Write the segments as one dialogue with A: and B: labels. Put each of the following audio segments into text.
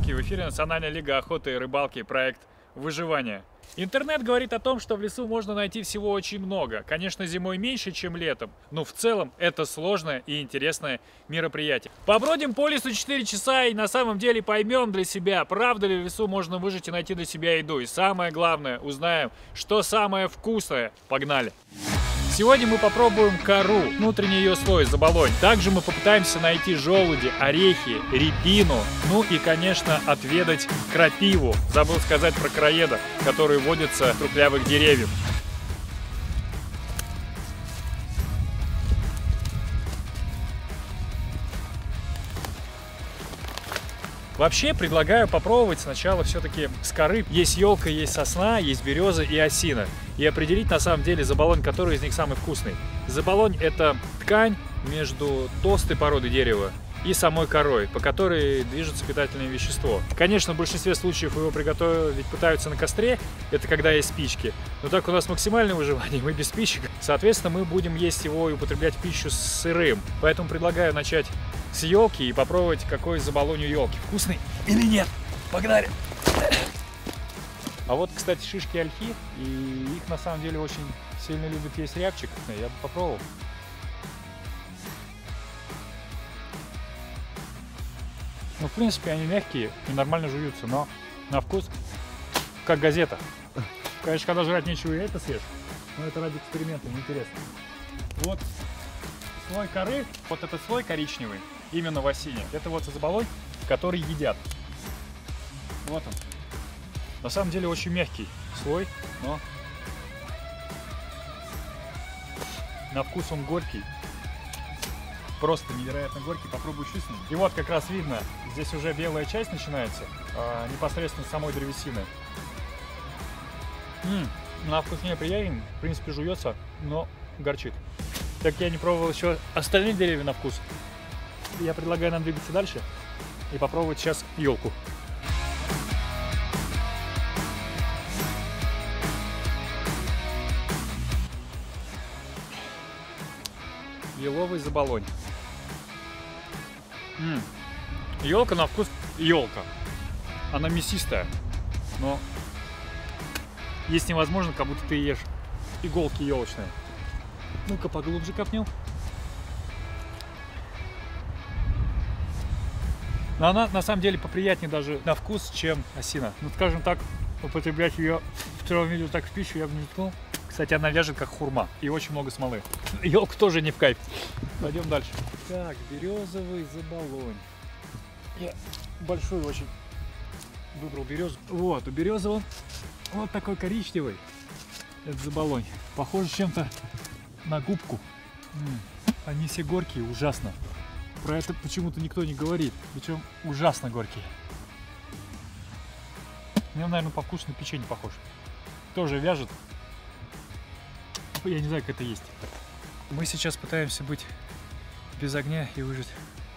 A: рыбалки. В эфире Национальная лига охоты и рыбалки, проект «Выживание». Интернет говорит о том, что в лесу можно найти всего очень много. Конечно, зимой меньше, чем летом, но в целом это сложное и интересное мероприятие. Побродим по лесу 4 часа и на самом деле поймем для себя, правда ли в лесу можно выжить и найти для себя еду. И самое главное, узнаем, что самое вкусное. Погнали! Сегодня мы попробуем кору, внутренний ее слой, заболонь. Также мы попытаемся найти желуди, орехи, рябину, ну и, конечно, отведать крапиву. Забыл сказать про короеда, который водится в трухлявых деревьях. Вообще предлагаю попробовать сначала все-таки с коры. Есть елка, есть сосна, есть береза и осина. И определить на самом деле заболонь, который из них самый вкусный. Заболонь — это ткань между толстой породой дерева и самой корой, по которой движется питательное вещество. Конечно, в большинстве случаев его приготовить пытаются на костре, это когда есть спички. Но так у нас максимальное выживание, мы без спичек. Соответственно, мы будем есть его и употреблять в пищу сырым. Поэтому предлагаю начать с елки и попробовать, какой заболонь у елки. Вкусный или нет? Погнали! А вот, кстати, шишки ольхи, и их на самом деле очень сильно любит есть рябчик. Я бы попробовал. Ну, в принципе, они мягкие и нормально жуются, но на вкус как газета. Конечно, когда жрать нечего, и это съешь, но это ради эксперимента, неинтересно. Вот слой коры, вот этот слой коричневый, именно в осине, это вот заболонь, который едят. Вот он. На самом деле очень мягкий слой, но на вкус он горький. Просто невероятно горький, попробуй чувствовать. И вот как раз видно, здесь уже белая часть начинается, непосредственно с самой древесины. На вкус не приятен, в принципе жуется, но горчит. Так я не пробовал еще остальные деревья на вкус. Я предлагаю нам двигаться дальше и попробовать сейчас елку. Еловый заболонь. Елка на вкус елка. Она мясистая, но есть невозможно, как будто ты ешь иголки елочные. Ну-ка поглубже копнем. Но она на самом деле поприятнее даже на вкус, чем осина. Ну, скажем так, употреблять ее в целом виде так в пищу я бы не ткнул. Кстати, она вяжет как хурма и очень много смолы. Елка тоже не в кайф. Пойдем дальше. Так, березовый заболонь. Я большой очень выбрал березу. Вот, у березового вот такой коричневый. Это заболонь. Похоже чем-то на губку. Они все горькие, ужасно. Про это почему-то никто не говорит. Причем ужасно горькие. Мне, наверное, по вкусу на печенье похож. Тоже вяжет. Я не знаю, как это есть. Мы сейчас пытаемся быть без огня и выжить.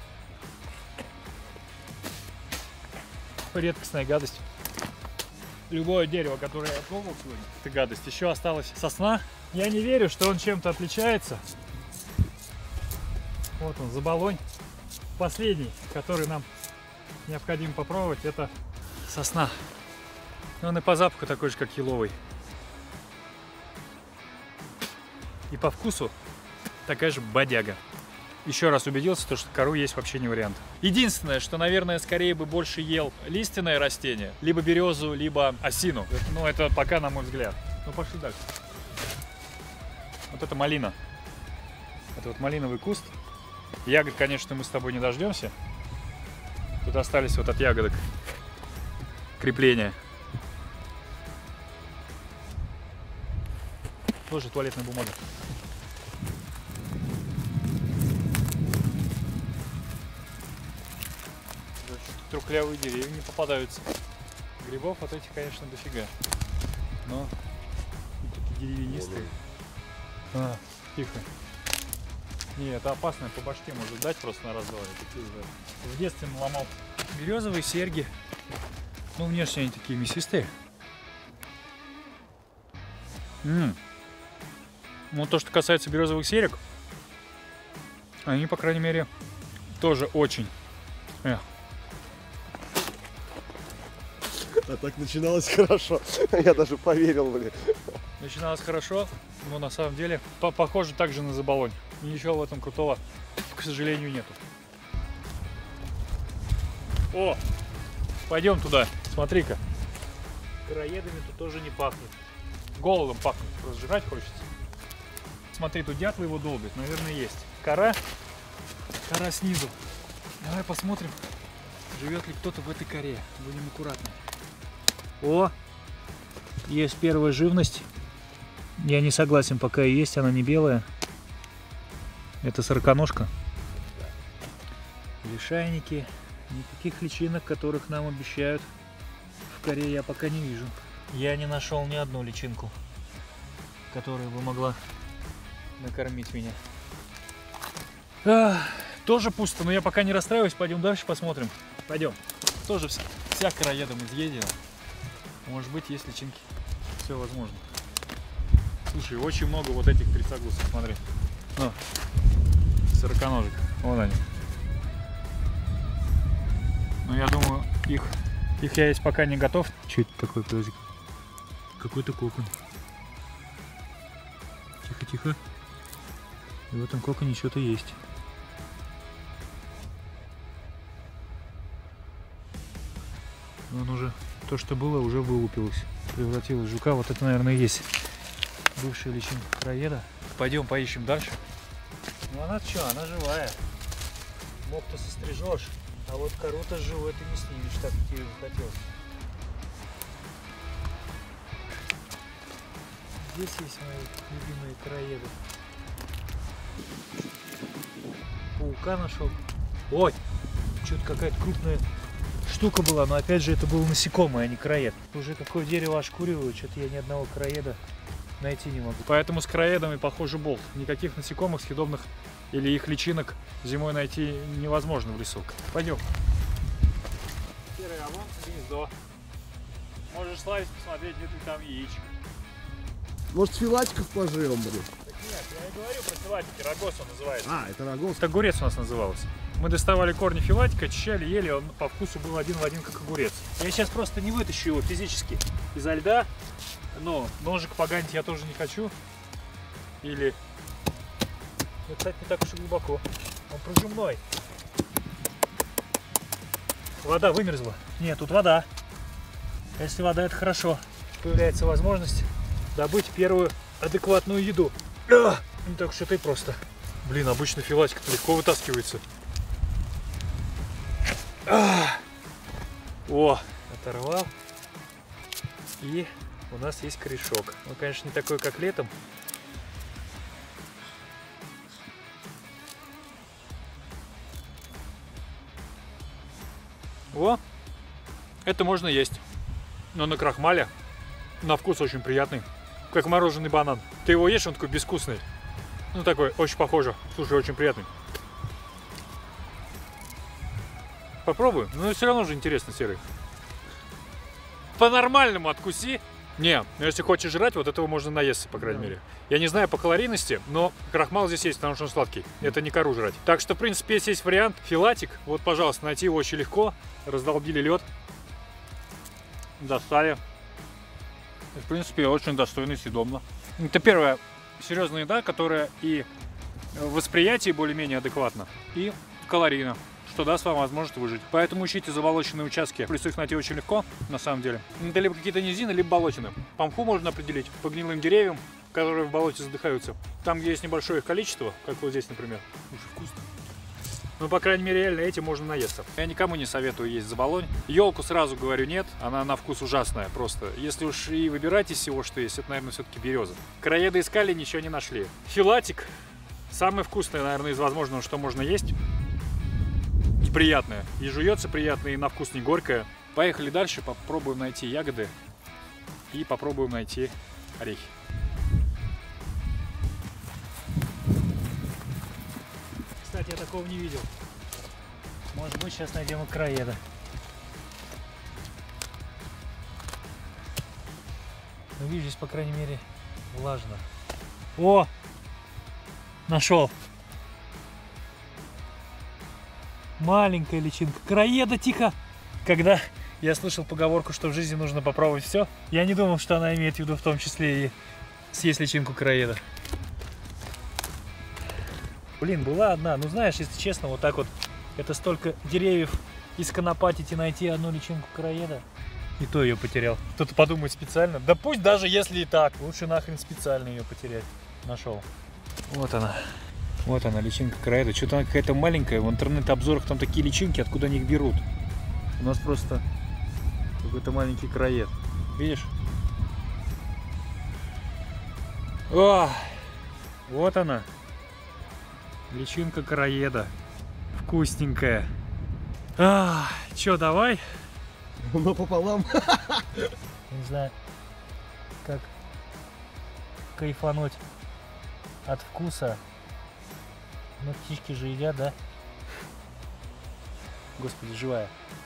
A: Редкостная гадость. Любое дерево, которое я пробовал сегодня, это гадость. Еще осталась сосна. Я не верю, что он чем-то отличается. Вот он, заболонь. Последний, который нам необходимо попробовать, это сосна. Он и по запаху такой же, как еловый. И по вкусу такая же бодяга. Еще раз убедился, что кору есть вообще не вариант. Единственное, что, наверное, скорее бы больше ел лиственное растение, либо березу, либо осину. Ну, это пока, на мой взгляд. Ну, пошли дальше. Вот это малина. Это вот малиновый куст. Ягод, конечно, мы с тобой не дождемся. Тут остались вот от ягодок крепления. Тоже туалетная бумага. Трухлявые деревья не попадаются. Грибов вот этих, конечно, дофига. Но такие деревянистые. Тихо. Не, это опасно, по башке может дать просто на раз-два. В детстве наломал. Березовые серьги. Ну, внешне они такие мясистые. Ну, то, что касается березовых серег, они, по крайней мере, тоже очень
B: А так начиналось хорошо. Я даже поверил, блин.
A: Начиналось хорошо, но на самом деле похоже также на заболонь. Ничего в этом крутого, к сожалению, нету. О, пойдем туда. Смотри-ка. Короедами тут тоже не пахнет. Голодом пахнет, просто жрать хочется. Смотри, тут дятлы его долбят, наверное, есть. Кора снизу. Давай посмотрим, живет ли кто-то в этой коре. Будем аккуратны. О, есть первая живность. Я не согласен, пока и есть, она не белая. Это сороконожка. Лишайники. Никаких личинок, которых нам обещают в коре, я пока не вижу. Я не нашел ни одну личинку, которая бы могла накормить меня. Тоже пусто, но я пока не расстраиваюсь. Пойдем дальше посмотрим. Пойдем. Тоже вся короедом изъедена. Может быть, есть личинки. Все возможно. Слушай, очень много вот этих трицеглусов, смотри. Ну, сороконожек. Вон они. Но я думаю, их я есть пока не готов. Что это такое, подожди? Какой-то кокон. Тихо-тихо. И в этом коконе что-то есть. Он уже, то, что было, уже вылупилось. Превратилось в жука. Вот это, наверное, и есть бывшая личинка короеда. Пойдем поищем дальше. Ну она что, она живая. Мог-то сострижешь, а вот кору-то живую ты не снимешь, так как тебе захотелось. Здесь есть мои любимые короеды. Паука нашел. Ой, что-то какая-то крупная штука была, но опять же это был насекомый, а не короед. Уже какое дерево ошкуриваю, что-то я ни одного короеда найти не могу. Поэтому с короедами похоже болт. Никаких насекомых, съедобных или их личинок зимой найти невозможно в лесу. Пойдем. Серый, а вон гнездо. Можешь слазить, посмотреть, нет ли там яичек.
B: Может, филатиков пожрем, блин?
A: Так нет, я не говорю про филатики, рогоз он называется.
B: А, это рогоз.
A: Это огурец у нас назывался. Мы доставали корни филатика, очищали, ели, он по вкусу был один в один, как огурец. Я сейчас просто не вытащу его физически изо льда, но ножик поганить я тоже не хочу. Или... Ну, кстати, не так уж и глубоко. Он прожимной. Вода вымерзла. Нет, тут вода. Если вода, это хорошо. Появляется возможность добыть первую адекватную еду. Не так уж это и просто. Блин, обычно филатик-то легко вытаскивается. О, оторвал. И у нас есть корешок. Он, конечно, не такой, как летом. О, это можно есть. Но на крахмале. На вкус очень приятный. Как мороженый банан. Ты его ешь, он такой безвкусный. Ну такой, очень похоже. Слушай, очень приятный. Попробуй. Но все равно же интересно, Серый. По-нормальному откуси. Не, ну если хочешь жрать, вот этого можно наесться, по крайней мере. Я не знаю по калорийности, но крахмал здесь есть, потому что он сладкий. Это не кору жрать. Так что, в принципе, если есть вариант, филатик, вот, пожалуйста, найти его очень легко. Раздолбили лед. Достали. В принципе, очень достойно и съедобно. Это первая серьезная еда, которая и в восприятии более-менее адекватна, и калорийна, что даст вам возможность выжить. Поэтому ищите заболоченные участки. В лесу их найти очень легко, на самом деле. Это либо какие-то низины, либо болотины. По мху можно определить, по гнилым деревьям, которые в болоте задыхаются. Там, где есть небольшое их количество, как вот здесь, например. Слушай, вкусно. Ну, по крайней мере, реально этим можно наесться. Я никому не советую есть заболонь. Елку сразу говорю нет, она на вкус ужасная просто. Если уж и выбирать из всего, что есть, это, наверное, все-таки береза. Короеды искали, ничего не нашли. Филатик самый вкусный, наверное, из возможного, что можно есть. И приятное. И жуется приятно, и на вкус не горькое. Поехали дальше, попробуем найти ягоды и попробуем найти орехи. Кстати, я такого не видел. Может быть, сейчас найдем и короеда. Ну, вижу, здесь, по крайней мере, влажно. О! Нашел! Маленькая личинка. Короеда, тихо! Когда Я слышал поговорку, что в жизни нужно попробовать все. Я не думал, что она имеет в виду в том числе и съесть личинку короеда. Блин, была одна. Ну знаешь, если честно, вот так вот, это столько деревьев исконопатить и найти одну личинку короеда. И то ее потерял. Кто-то подумает специально. Да пусть даже если и так. Лучше нахрен специально ее потерять. Нашел. Вот она. Вот она, личинка короеда. Что-то она какая-то маленькая. В интернет-обзорах там такие личинки, откуда они их берут. У нас просто какой-то маленький короед. Видишь? О! Вот она. Личинка короеда. Вкусненькая. Чё, давай?
B: Но пополам.
A: Не знаю, как кайфануть от вкуса. Ну, птички же едят, да? Господи, живая.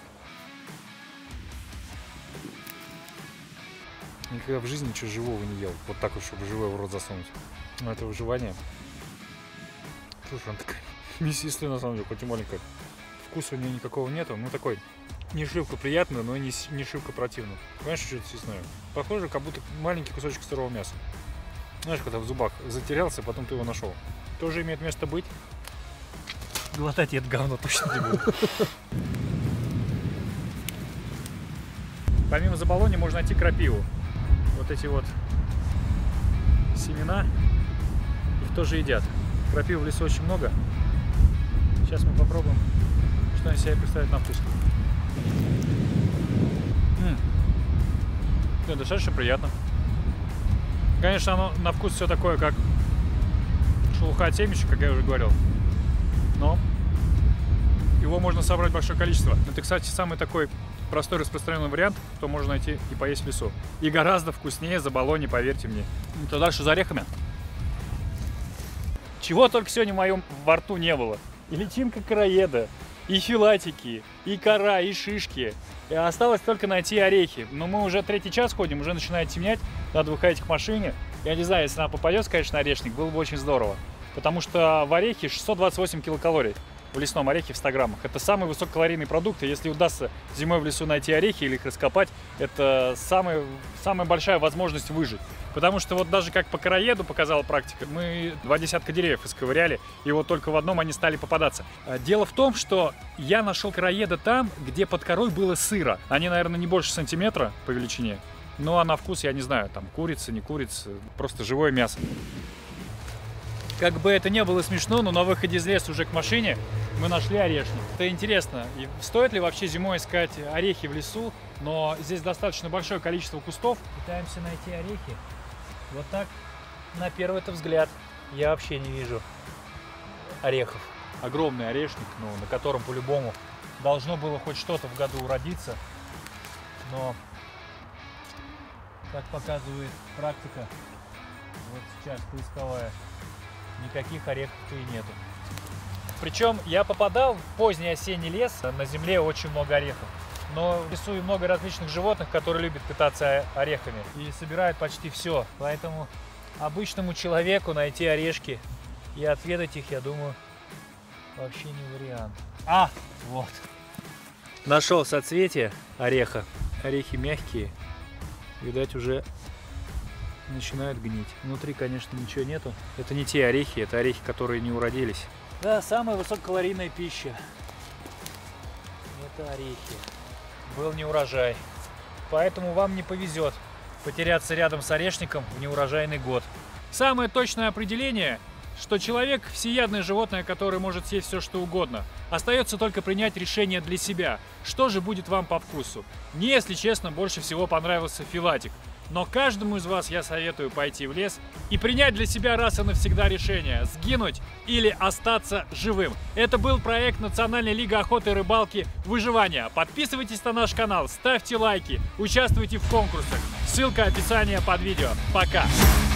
A: Никогда в жизни ничего живого не ел. Вот так вот, чтобы живое в рот засунуть. Но это выживание. Слушай, она такая мясистая на самом деле, хоть и маленькая. Вкуса у нее никакого нету. Ну, такой не шибко приятно, но не шибко противно. Понимаешь, что это съестное? Похоже, как будто маленький кусочек сырого мяса. Знаешь, когда в зубах затерялся, потом ты его нашел. Тоже имеет место быть. Глотать я это говно точно не буду. Помимо заболони можно найти крапиву. Вот эти вот семена, их тоже едят. Крапивы в лесу очень много. Сейчас мы попробуем, что они себя представляют на вкус. Да, достаточно приятно. Конечно, оно на вкус все такое, как шелуха от семечек, как я уже говорил. Но его можно собрать большое количество. Это, кстати, самый такой простой распространенный вариант, что можно найти и поесть в лесу. И гораздо вкуснее заболони, поверьте мне. То дальше за орехами. Чего только сегодня в моем во рту не было. И личинка короеда, и филатики, и кора, и шишки. И осталось только найти орехи. Но мы уже 3-й час ходим, уже начинает темнеть. Надо выходить к машине. Я не знаю, если она попадется, конечно, на орешник, было бы очень здорово. Потому что в орехе 628 килокалорий. В лесном орехе в 100 граммах. Это самый высококалорийный продукт. И если удастся зимой в лесу найти орехи или их раскопать, это самая большая возможность выжить. Потому что вот даже как по короеду показала практика, мы 2 десятка деревьев исковыряли, и вот только в одном они стали попадаться. Дело в том, что я нашел короеда там, где под корой было сыро. Они, наверное, не больше сантиметра по величине. Ну а на вкус я не знаю, там курица, не курица, просто живое мясо. Как бы это ни было смешно, но на выходе из леса уже к машине мы нашли орешник. Это интересно, и стоит ли вообще зимой искать орехи в лесу, но здесь достаточно большое количество кустов. Пытаемся найти орехи. Вот так, на первый-то взгляд, я вообще не вижу орехов. Огромный орешник, ну, на котором по-любому должно было хоть что-то в году уродиться. Но, как показывает практика, вот сейчас поисковая, никаких орехов-то и нету. Причем я попадал в поздний осенний лес, на земле очень много орехов. Но в лесу и много различных животных, которые любят питаться орехами и собирают почти все. Поэтому обычному человеку найти орешки и отведать их, я думаю, вообще не вариант. Вот. Нашел соцветие ореха. Орехи мягкие. Видать, уже начинают гнить. Внутри, конечно, ничего нету. Это не те орехи, это орехи, которые не уродились. Да, самая высококалорийная пища. Это орехи. Был неурожай. Поэтому вам не повезет потеряться рядом с орешником в неурожайный год. Самое точное определение, что человек – всеядное животное, которое может съесть все, что угодно. Остается только принять решение для себя, что же будет вам по вкусу. Мне, если честно, больше всего понравился филатик. Но каждому из вас я советую пойти в лес и принять для себя раз и навсегда решение – сгинуть или остаться живым. Это был проект Национальной лиги охоты и рыбалки «Выживание». Подписывайтесь на наш канал, ставьте лайки, участвуйте в конкурсах. Ссылка в описании под видео. Пока!